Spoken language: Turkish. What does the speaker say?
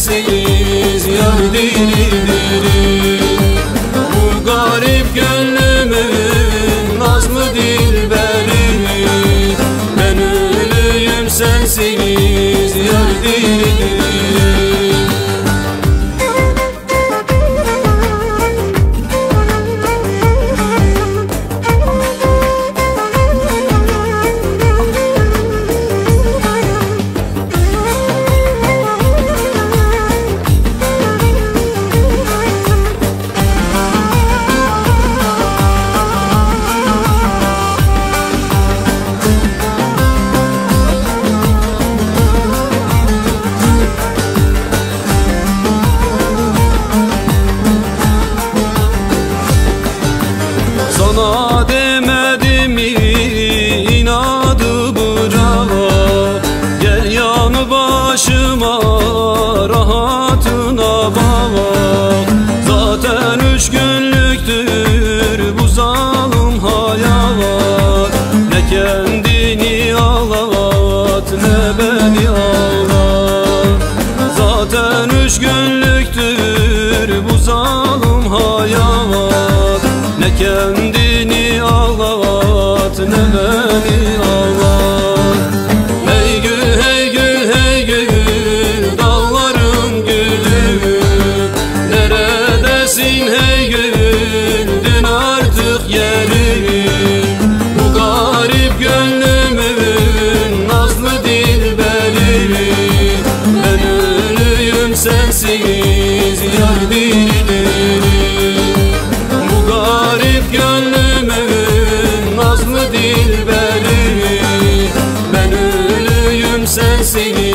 sensiz yar diri diri. Bu garip gönlümün naz mı dilberi, ben ölüyüm sensiz yar diri diri. Sana demedim mi inadı bırak, gel yanı başıma rahatına bak. Zaten 3 günlüktür bu zalim hayat, ne kendini ağlat ne beni ağlat. Zaten 3 günlüktür bu zalim hayat, ne kendini ağlat ne beni ağlat. Hey gül hey gül hey gül dağların gülü, neredesin hey gül dün artık yerim. Bu garip gönlümün nazlı dilberi, ben ölüyüm sensiz yar diri diri. Gönlümün nazlı dilberi, ben ölüyüm sensiz